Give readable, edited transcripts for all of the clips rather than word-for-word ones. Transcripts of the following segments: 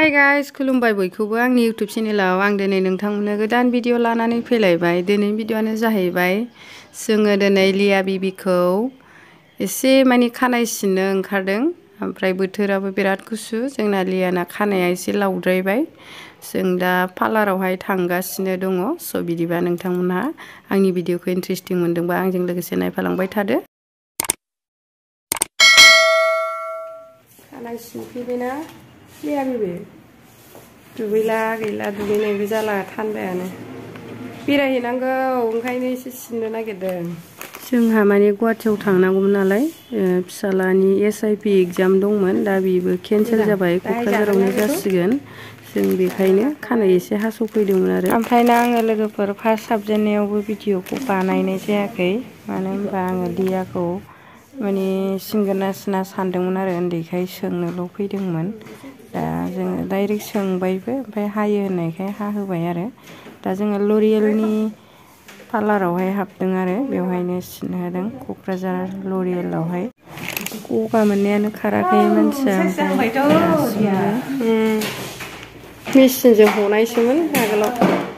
Hi guys खुलुमबाय बयखौबो आंनि यूट्यूब चेनेलाव आं दिनै नोंथांमोननो गोदान भिडिअ लानानै फैलायबाय। दिनै भिडिअआनो जाहैबाय जोङो दिनै लिया बिबिखौ एसे माने खानाय सिननो ओंखारदों ओमफ्राय बोथोराबो बिराद गुसु जोंना लियाना खानाया एसे लावद्रायबाय जों दा पार्लारावहाय थांगासिनो दङ स' बिदिबा नोंथांमोनहा आंनि भिडिअखौ इन्ट्रेस्टिं मोनदोंबा आंजों लोगोसे नायफालांबाय थादो। खानाय सिनफैबायना लिया बिबि दुगैला गैला दुगैनायबो जाला थान्दायानो बेरायहैनांगौ ओंखायनो एसे सिननो नागिरदों। जोंहा माने गुवाहाटियाव थांनांगौमोन नालाय फिसालानि SIP एग्जाम दंमोन दा बेबो केन्सेल जाबाय क'क्राझारावनो जासिगोन जों बेखायनो खानाय एसे हास'फैदोंमोन आरो ओमफ्राय ना आङो लोगोफोर फार्स्ट हाबजेननायावबो भिडिअखौ बानायनाय जायाखै मानो होनबा आङो लियाखौ माने सिनगोन ना सिना सानदोंमोन आरो उन्दैखाय सोंनोल' फैदोंमोन दा जोङो डाइरेक्ट सोंबायबो ओमफ्राय हायो होननायखाय हाहोबाय आरो दा जोङो लरियेलनि पार्लारावहाय हाबदों आरो बेवहायनो सिन होदों क'क्राझार लरियेलावहाय गगा मोननायानो खाराखै मानसिया मेचिनजों हनायसोमोन आगोलाव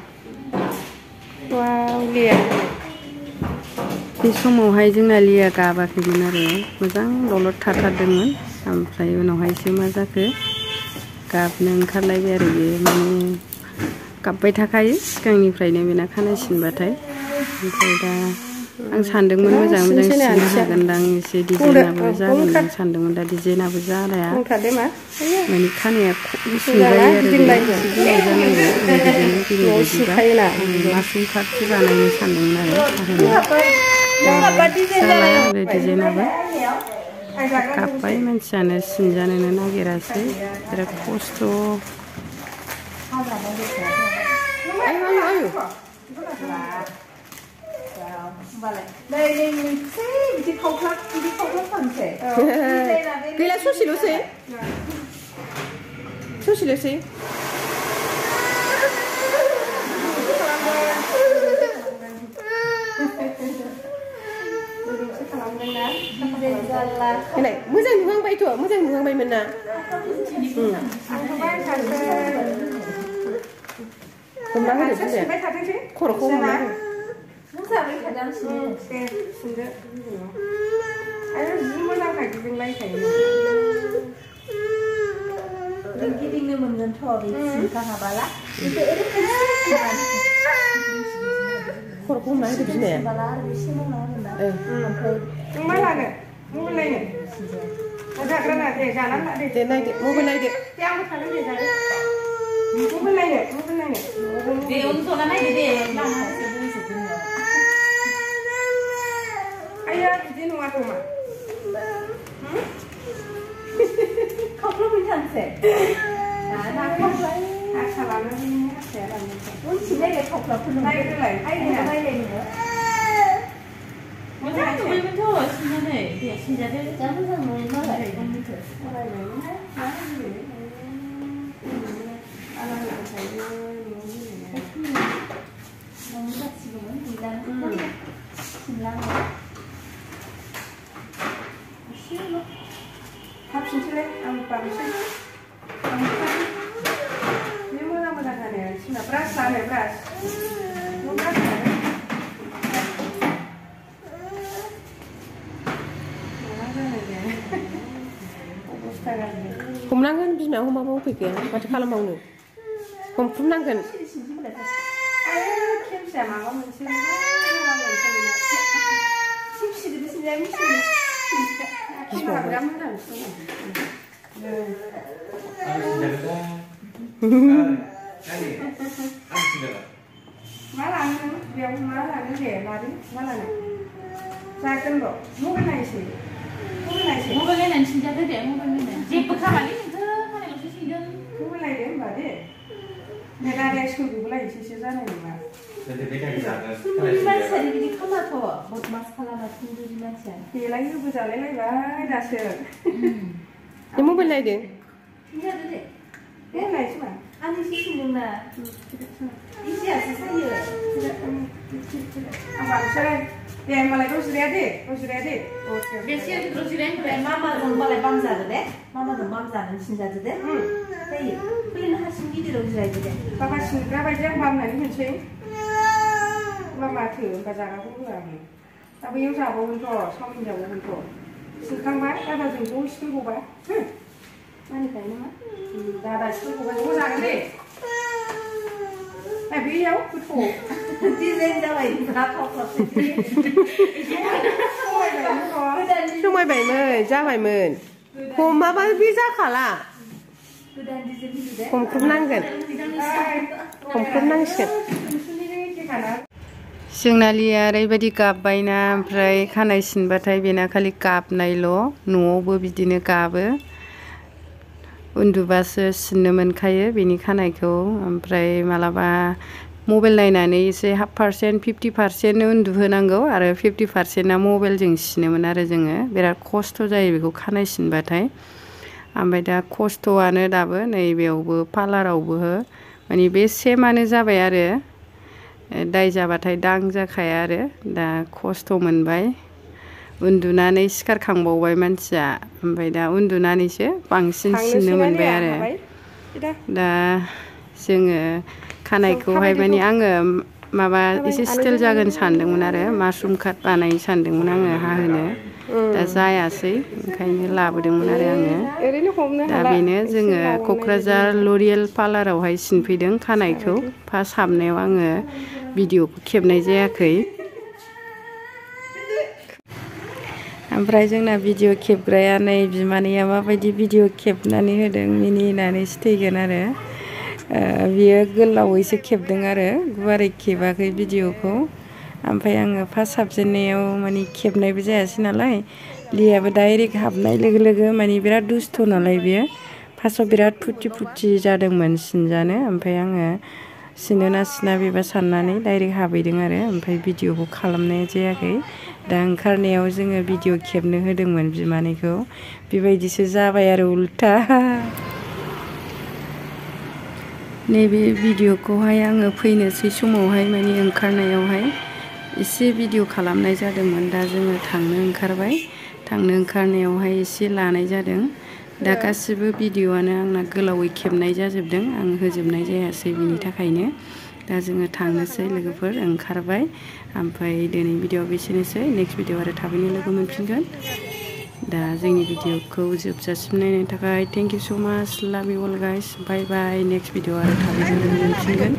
वाव लिया बे समावहाय जोंना लिया गाबाखैमोन आरो मोजां दलद थाथारदोंमोन ओमफ्राय उनावहायसो मा जाखो गाबनो ओंखारलायबाय आरो बे माने गाबबाय थाखायो सिगांनिफ्रायनो बेना खानाय सिनबाथाय ओमफ्राय दा आं सानदोंमोन मोजां मोजां सिननो हागोनदां एसे डिजाइनाबो जागोन आं सानदोंमोन दा डिजाइनाबो जालाया माने खानाया सिनजायो आरो जानांगौ मासुम काटसो बानायनो सानदोंमोन आरो डिजाइनाबो गाबबाय मानसियानो सिनजानोनो नागिरासै बिराद खस्थ' गैला ससेल'सै मोजां नुहांबायथ' मोजां नुहांबायमोन ना हमना होदो खर'खौ हमना हो गिदिंनो मोनगोनथ' हाबाला खर'खौ हमना होदो बिमाया मा लानो मबाइल नायनो जाग्रा ना दे जानानै दे नायदो मबाइल नायदो दे आंबो थांगोन दे जादो मबाइल नायनो दे उनस'ना नायदो दे आया बिदि नङा खोमा खावख्लाव फैथांसै आसा लानानै हासाया लानानै उनथिं नायलाय खावख्लावखौ नायदोलाय नायलाय मोजां नुबायमोनथ' सिननानै दे सिनजादो जा मोजां नुयो मालाय हाबसिनसैलाय आं बांसिन बे मोजां मोजां जानाया सिना ब्रास लानो ब्रास हमनांगोन बिमाया हमाबा उफाय गैया माथो खालामबावनो हमख्रुमनांगोन खेमसिया माबा मोनसे मा लानो बेयाव मा लानो दे लादो मा लानो जागोन र' मबाइल नायसै मबाइल नायनानै सिनजादो दे मबाइल नायनानै जेबो खामानि नोंथोर खानायल'सो सिनदों मबाइल नायदो होनबा दे दादाया सोगोबोलायसैसो जानाय नङा मानसियानो बिदि खालामाथ' बदमास खालामा थुंदुरि मानसिया बेलाय होबो जालायलायबाय दासो मबाइल नायदो सिनजादो दे नायसै मा आं एसे सिनदोंना इजियासो जायो आं बांसिन deh malah terus lihat deh. Oke. Biasanya terus lihat mama dong malah bangsa deh. Mama dong bangsa dan cinta deh. Tapi pilih hasil gitu terus lihat deh. Papa berapa jam bang nanti menceng? Mama tuh kerja aku pulang. Tapi yang saya bawa untuk, sama yang bawa untuk. Sekarang bah, ada jengkol sepuluh bah. Mana kayaknya mah? Ada sepuluh bah, kamu jangan deh. Biar betul. Desain jawab berapa kok? Semua baik jabai men. Kom apa bisa kalah? Kom nanggen. जोंना लिया ओरैबायदि गाबबायना ओमफ्राय खानाय सिनबाथाय बेना खालि गाबनायल' न'आवबो बिदिनो गाबो उन्दुबासो सिननो मोनखायो बेनि खानायखौ ओमफ्राय मालाबा मबाइल नायनानै एसे 50% 50% उन्दुहोनांगौ आरो 50%आ मबाइलजों सिनोमोन आरो जोङो बिराद खस्थ' जायो बेखौ खानाय सिनबाथाय ओमफ्राय दा खस्थ'आनो दाबो नैबेयावबो पार्लारावबो माने बे सेमानो जाबाय आरो दाय जाबाथाय दां जाखाया आरो दा खस्थ' मोनबाय उन्दुनानै सिखारखांबावबाय मानसिया ओमफ्राय दा उन्दुनानैसो बांसिन सिननो मोनबाय आरो दा जोङो खानायखौहाय माने आङो माबा एसे स्टाइल जागोन सानदोंमोन आरो मासरुम काट बानायनो सानदोंमोन आङो हाहोनो दा जायासै ओंखायनो लाबोदोंमोन आरो आङो दा बेनो जोङो क'क्राझार लरियेल पार्लारावहाय सिनफैदों खानायखौ फार्स्ट हाबनायाव आङो भिडिअखौ खेबनाय जायाखै ओमफ्राय जोंना भिडिअ खेबग्राया नै बिमानैया माबायदि भिडिअ खेबनानै होदों मिनिनानै थैगोन आरो बियो गोलावैसो खेबदों आरो गुवारै खेबाखै भिडिअखौ ओमफ्राय आङो फार्स्ट हाबजेननायाव माने खेबनायबो जायासै नालाय लियाबो डाइरेक्ट हाबनाय लोगो लोगो माने बिराद दुस्थ' नालाय बियो फार्स्टआव बिराद फुरथि जादोंमोन सिनजानो ओमफ्राय आङो सिनोना सिना बेबा साननानै डाइरेक्ट हाबैदों आरो ओमफ्राय भिडिअखौ खालामनाय जायाखै दा ओंखारनायाव जोङो भिडिअ खेबनो होदोंमोन बिमानैखौ बेबायदिसो जाबाय आरो उल्था नैबे भिडिअखौहाय आङो फैनोसै समावहाय माने ओंखारनायावहाय एसे भिडिअ खालामनाय जादोंमोन दा जोङो थांनो ओंखारनायावहाय एसे लानाय जादों दा गासिबो भिडिअआनो आंना गोलावै खेबनाय जाजोबदों आं होजोबनाय जायासै बिनि थाखायनो दा जोङो थांनोसै लोगोफोर ओंखारबाय ओमफ्राय दिनै भिडिअआ बेसेनोसै नेक्स्ट भिडिअ आरो थाबैनो लोगो मोनफिनगोन दा जोंनि भिडिअखौ जोबजासिम नायनायनि थाखाय thank you so' much love you all guys bye bye next video आरो थाबैनो लोगो मोनफिनगोन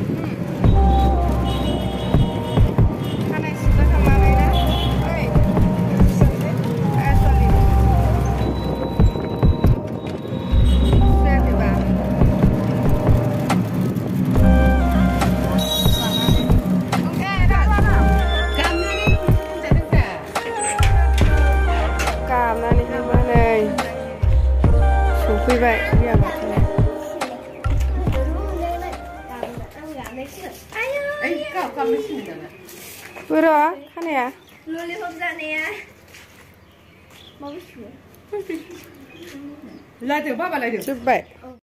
फैबाय बोर' खानाया ललिपप जानाया लादो बाबा लादो जोब्बाय